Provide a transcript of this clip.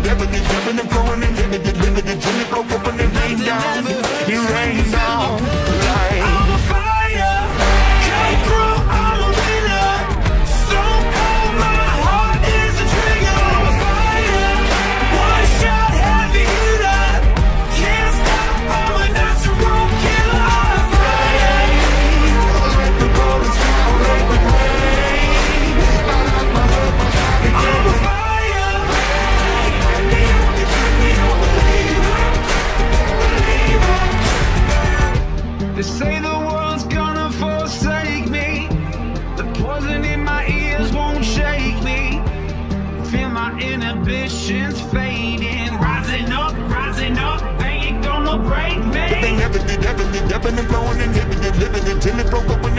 evident, definite, growing inhibited, limited, till it broke open and rained down. It rained down like I'm a fire, came through, I'm a winner. Stone cold, my heart is a trigger. I'm a fire, one shot, heavy hitter. Can't stop, I'm a natural killer. I'm a fire, let the bullets fall, let the rain. I'm a fire. They say the world's gonna forsake me. The poison in my ears won't shake me. Feel my inhibitions fading. Rising up, they ain't gonna break me. They never did, evident, definite, growing inhibited, living until it broke open